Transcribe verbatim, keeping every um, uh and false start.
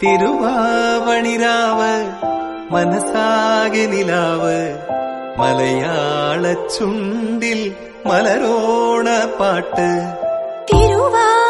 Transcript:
തിരുവാവണിരാവ് മനസാകെ നിലാവ് മലയാള ചുണ്ടിൽ മലരോണ പാട്ട് തിരുവാ